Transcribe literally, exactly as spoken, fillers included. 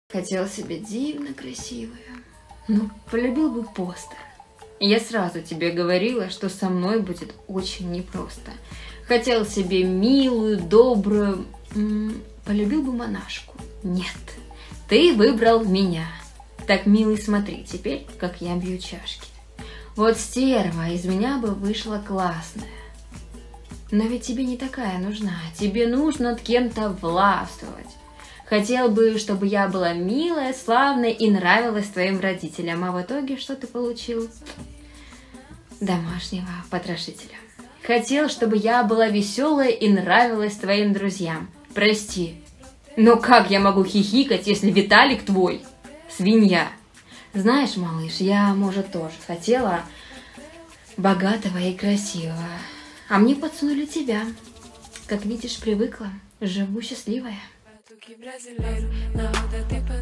Хотел себе дивно красивую. Ну, полюбил бы постер. Я сразу тебе говорила, что со мной будет очень непросто. Хотел себе милую, добрую... М-м, полюбил бы монашку. Нет, ты выбрал меня. Так, милый, смотри теперь, как я бью чашки. Вот стерва из меня бы вышла классная. Но ведь тебе не такая нужна. Тебе нужно над кем-то властвовать. Хотел бы, чтобы я была милая, славная и нравилась твоим родителям. А в итоге что ты получил? Домашнего потрошителя. Хотел, чтобы я была веселая и нравилась твоим друзьям. Прости, но как я могу хихикать, если Виталик твой свинья? Знаешь, малыш, я, может, тоже хотела богатого и красивого. А мне подсунули тебя. Как видишь, привыкла. Живу счастливая. Brasileiro, na roda tem